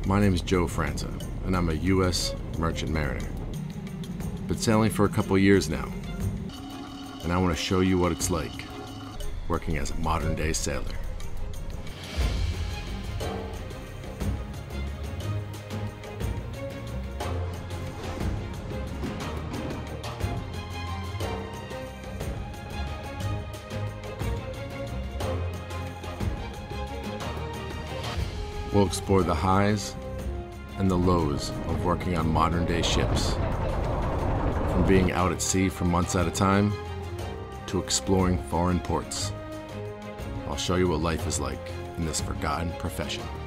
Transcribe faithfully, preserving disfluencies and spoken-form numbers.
My name is Joe Franta, and I'm a U S merchant mariner. Been sailing for a couple years now, and I want to show you what it's like working as a modern-day sailor. We'll explore the highs and the lows of working on modern-day ships, from being out at sea for months at a time to exploring foreign ports. I'll show you what life is like in this forgotten profession.